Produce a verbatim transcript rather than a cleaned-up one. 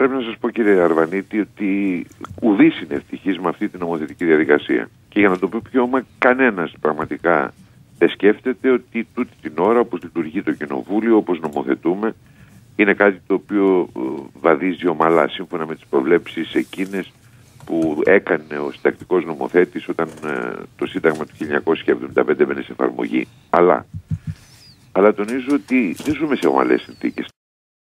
πρέπει να σας πω, κύριε Αρβανίτη, ότι ουδής είναι ευτυχής με αυτή την νομοθετική διαδικασία. Και για να το πω πιο όμω, κανένας πραγματικά δεν σκέφτεται ότι τούτη την ώρα, όπως λειτουργεί το Κοινοβούλιο, όπως νομοθετούμε, είναι κάτι το οποίο βαδίζει ομαλά σύμφωνα με τις προβλέψεις εκείνες που έκανε ο συντακτικός νομοθέτης όταν ε, το Σύνταγμα του χίλια εννιακόσια εβδομήντα πέντε μπαίνει σε εφαρμογή. Αλλά, αλλά τονίζω ότι δεν ζούμε σε ομαλές συνθήκες.